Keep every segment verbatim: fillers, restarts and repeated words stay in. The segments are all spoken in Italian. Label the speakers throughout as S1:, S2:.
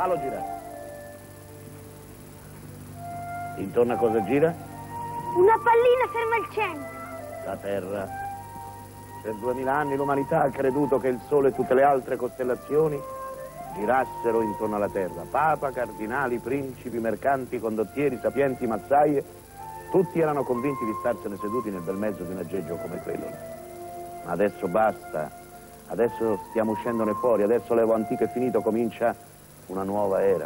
S1: Fallo girare. Intorno a cosa gira?
S2: Una pallina ferma al centro.
S1: La Terra. Per duemila anni l'umanità ha creduto che il Sole e tutte le altre costellazioni girassero intorno alla Terra. Papa, cardinali, principi, mercanti, condottieri, sapienti, mazzaie, tutti erano convinti di starsene seduti nel bel mezzo di un aggeggio come quello. Ma adesso basta, adesso stiamo uscendone fuori, adesso l'evo antico è finito, comincia una nuova era.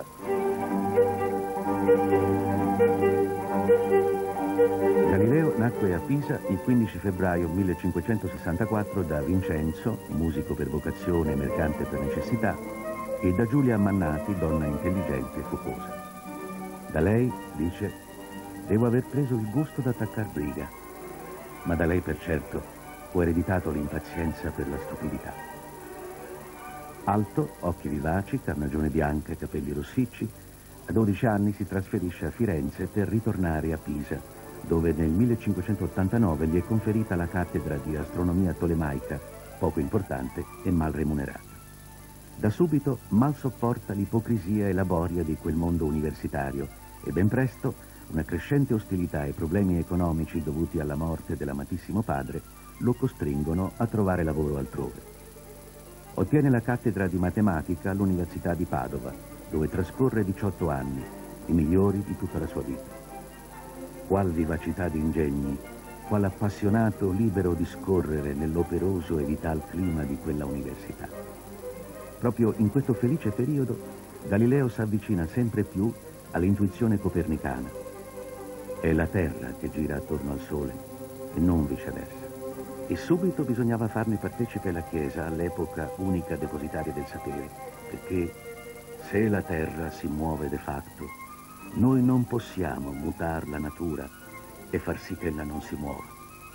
S3: Galileo nacque a Pisa il quindici febbraio millecinquecentosessantaquattro da Vincenzo, musico per vocazione e mercante per necessità, e da Giulia Mannati, donna intelligente e focosa. Da lei, dice, devo aver preso il gusto d'attaccar briga, ma da lei per certo ho ereditato l'impazienza per la stupidità. Alto, occhi vivaci, carnagione bianca e capelli rossicci, a dodici anni si trasferisce a Firenze per ritornare a Pisa, dove nel millecinquecentottantanove gli è conferita la cattedra di astronomia tolemaica, poco importante e mal remunerata. Da subito mal sopporta l'ipocrisia e la boria di quel mondo universitario e ben presto una crescente ostilità e problemi economici dovuti alla morte dell'amatissimo padre lo costringono a trovare lavoro altrove. Ottiene la cattedra di matematica all'Università di Padova, dove trascorre diciotto anni, i migliori di tutta la sua vita. Qual vivacità di ingegni, qual appassionato libero discorrere nell'operoso e vital clima di quella università. Proprio in questo felice periodo Galileo si avvicina sempre più all'intuizione copernicana. È la Terra che gira attorno al Sole e non viceversa. E subito bisognava farne partecipe la Chiesa, all'epoca unica depositaria del sapere, perché se la Terra si muove de facto, noi non possiamo mutar la natura e far sì che ella non si muova.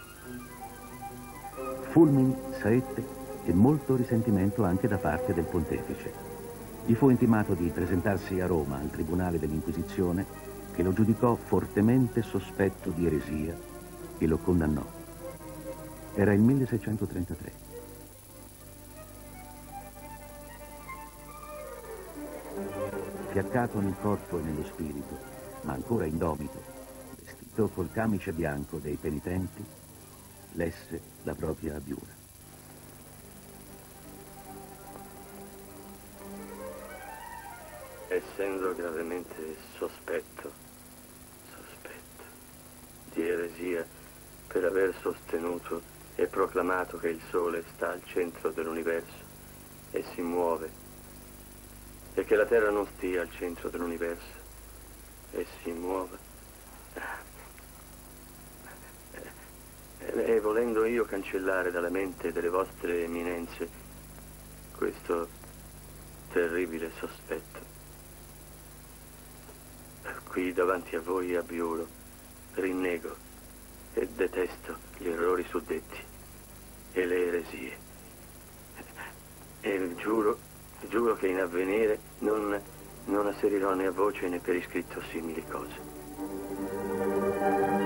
S3: Fulmini, saette e molto risentimento anche da parte del pontefice. Gli fu intimato di presentarsi a Roma al Tribunale dell'Inquisizione, che lo giudicò fortemente sospetto di eresia e lo condannò. Era il milleseicentotrentatré. Fiaccato nel corpo e nello spirito, ma ancora indomito, vestito col camice bianco dei penitenti, lesse la propria abiura.
S4: Essendo gravemente sospetto, sospetto di eresia per aver sostenuto e proclamato che il Sole sta al centro dell'universo e si muove, e che la Terra non stia al centro dell'universo e si muova, e volendo io cancellare dalla mente delle vostre eminenze questo terribile sospetto, qui davanti a voi abiuro, rinnego e detesto gli errori suddetti e le eresie. E giuro, giuro che in avvenire non, non asserirò né a voce né per iscritto simili cose.